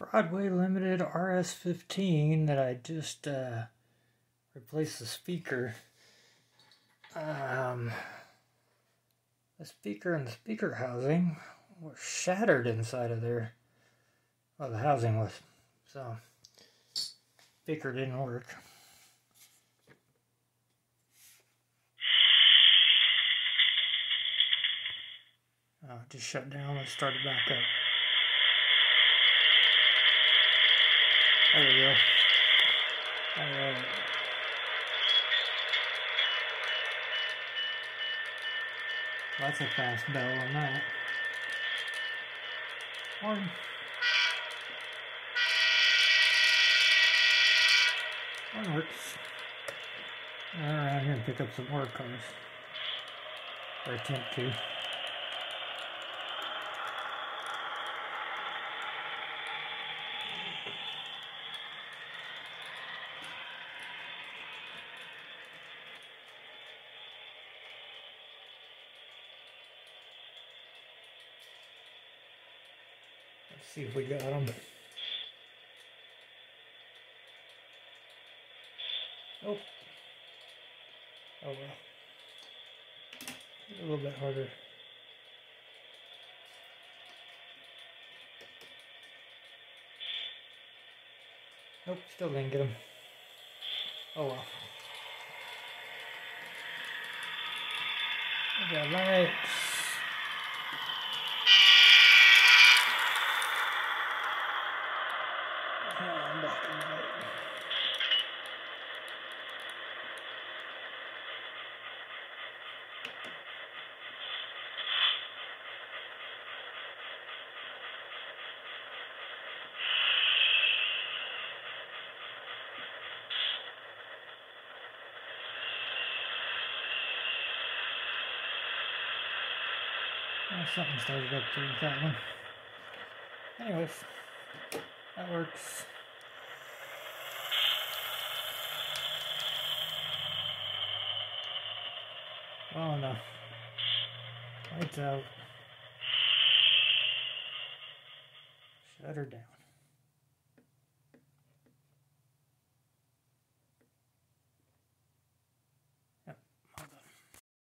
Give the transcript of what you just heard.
Broadway Limited RS-15 that I just replaced the speaker. The speaker and the speaker housing were shattered inside of there. Well, the housing was. So, speaker didn't work. Oh, it just shut down. Let's start it back up. There we go. Alright. That's a fast bell on that. One works. I'll run around here and pick up some more cars. Or attempt to. Let's see if we got them. Oh. Oh well. A little bit harder. Nope, still didn't get them. Oh well. We got lights. I'm back in the light. Oh, something started up there with that one. Anyways, that works. Oh no. Lights out. Shut her down.